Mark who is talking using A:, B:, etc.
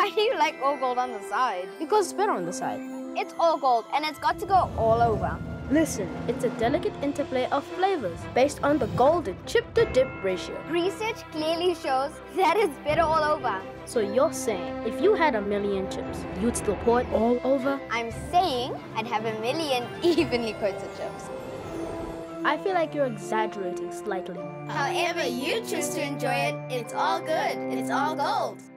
A: Why do you like all gold on the side?
B: Because it's better on the side.
A: It's all gold and it's got to go all over.
B: Listen, it's a delicate interplay of flavors based on the golden chip-to-dip ratio.
A: Research clearly shows that it's better all over.
B: So you're saying if you had 1,000,000 chips, you'd still pour it all over?
A: I'm saying I'd have 1,000,000 evenly coated chips.
B: I feel like you're exaggerating slightly.
C: However you choose to enjoy it, it's all good. It's all gold.